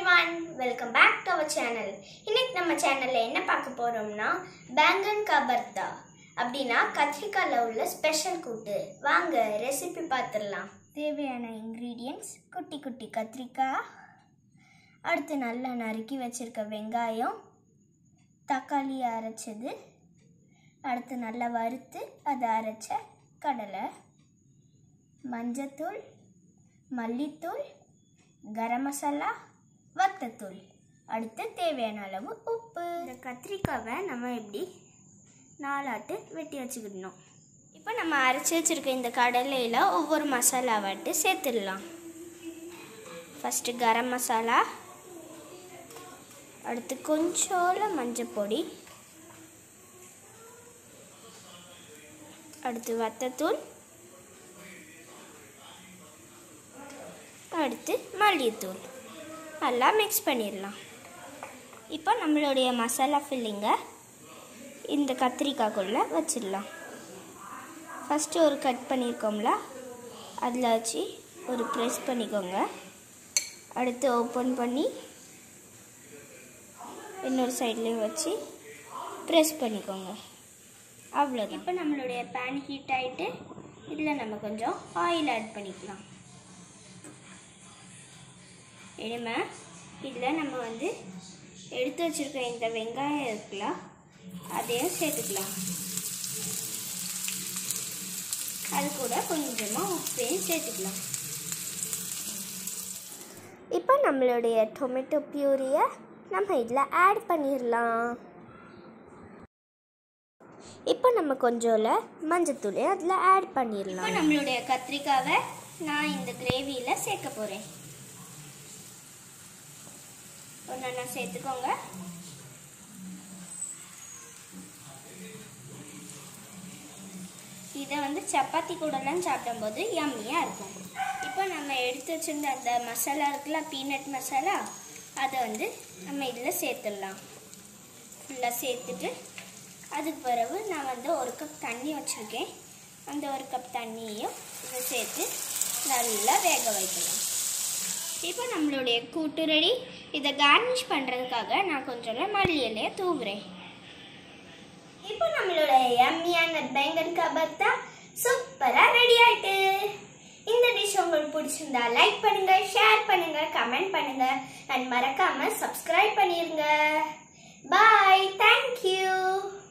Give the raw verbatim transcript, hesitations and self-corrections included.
everyone, welcome back to our channel. இன்னைக்கு நம்ம சேனல்ல என்ன பார்க்க போறோம்னா बैंगन का भरता அப்படினா கத்திரிக்காய்ல உள்ள ஸ்பெஷல் கூட்டு. வாங்க ரெசிபி பார்த்திடலாம். தேவையான ingredients குட்டி குட்டி கத்திரிக்காய், அடுத்து நல்லா நறுக்கி வச்சிருக்க வெங்காயம், தக்காளி அரைச்சது, அடுத்து நல்லா வறுத்து அத அரைச்ச கடலை, மஞ்சள்தூள், மல்லித்தூள், गरम मसाला, वत्ततूल, அடுத்து தேவையான அளவு உப்பு. இந்த கத்திரிக்காவை நம்ம இப்படி நாலாட்டு வெட்டி வச்சுக்கிடணும். இப்போ நம்ம அரைச்சி வச்சிருக்க இந்த கடலையில் ஒவ்வொரு மசாலாவாட்டு சேர்த்துடலாம். ஃபஸ்ட்டு கரம் மசாலா, அடுத்து கொஞ்சோல மஞ்சள் பொடி, அடுத்து வத்தத்தூள், அடுத்து மல்லித்தூள் நல்லா மிக்ஸ் பண்ணிடலாம். இப்போ நம்மளுடைய மசாலா ஃபில்லிங்கை இந்த கத்திரிக்காய்க்குள்ளே வச்சிடலாம். ஃபஸ்ட்டு ஒரு கட் பண்ணியிருக்கோம்ல, அதில் வச்சு ஒரு ப்ரெஸ் பண்ணிக்கோங்க. அடுத்து ஓப்பன் பண்ணி இன்னொரு சைட்லேயும் வச்சு ப்ரெஸ் பண்ணிக்கோங்க. அவ்வளோதான். இப்போ நம்மளுடைய பேன் ஹீட் ஆகிட்டு இதில் நம்ம கொஞ்சம் ஆயில் ஆட் பண்ணிக்கலாம். இனிமே இதில் நம்ம வந்து எடுத்து வச்சுருக்க இந்த வெங்காயம் இருக்குல்ல, அதையும் சேர்த்துக்கலாம். அது கூட கொஞ்சமாக உப்பையும் சேர்த்துக்கலாம். இப்போ நம்மளுடைய டொமேட்டோ பியூரியை நம்ம இதில் ஆட் பண்ணிடலாம். இப்போ நம்ம கொஞ்சோல மஞ்சத்தூளையும் அதில் ஆட் பண்ணிடலாம். இப்போ நம்மளுடைய கத்திரிக்காவை நான் இந்த கிரேவியில் சேர்க்க போகிறேன். ஒன்றா சேர்த்துக்கோங்க. இதை வந்து சப்பாத்தி கூடலாம் சாப்பிடும்போது யம்மியாக இருக்கும். இப்போ நம்ம எடுத்து வச்சிருந்த அந்த மசாலா இருக்குல்ல, பீனட் மசாலா, அதை வந்து நம்ம இதில் சேர்த்துடலாம். ஃபுல்லாக சேர்த்துட்டு அதுக்கு பிறகு நான் வந்து ஒரு கப் தண்ணி வச்சுருக்கேன். அந்த ஒரு கப் தண்ணியையும் இதை சேர்த்து நல்லா வேக வைக்கலாம். இப்போ நம்மளுடைய கூட்டு ரெடி. இதை கார்னிஷ் பண்ணுறதுக்காக நான் கொஞ்சம் மல்லி இலையை தூவுறேன். இப்போ நம்மளுடைய யம்மியான बैंगन का भरता சூப்பராக ரெடி ஆயிட்டு. இந்த டிஷ் உங்களுக்கு பிடிச்சிருந்தா லைக் பண்ணுங்க, ஷேர் பண்ணுங்க, கமெண்ட் பண்ணுங்க, அண்ட் மறக்காம சப்ஸ்கிரைப் பண்ணிருங்க. Bye, thank you.